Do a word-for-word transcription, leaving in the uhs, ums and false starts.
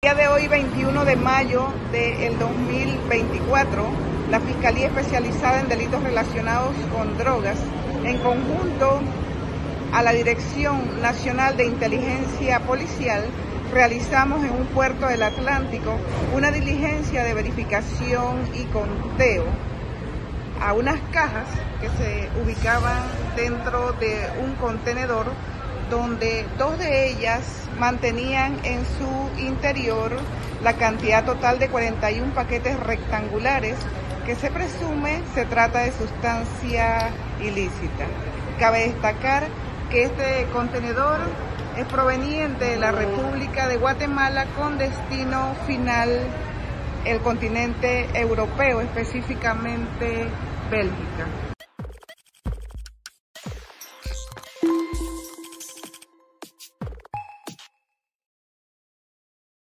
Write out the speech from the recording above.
El día de hoy, veintiuno de mayo del dos mil veinticuatro, la Fiscalía Especializada en Delitos Relacionados con Drogas, en conjunto a la Dirección Nacional de Inteligencia Policial, realizamos en un puerto del Atlántico una diligencia de verificación y conteo a unas cajas que se ubicaban dentro de un contenedor, donde dos de ellas mantenían en su interior la cantidad total de cuarenta y un paquetes rectangulares que se presume se trata de sustancia ilícita. Cabe destacar que este contenedor es proveniente de la República de Guatemala con destino final el continente europeo, específicamente Bélgica.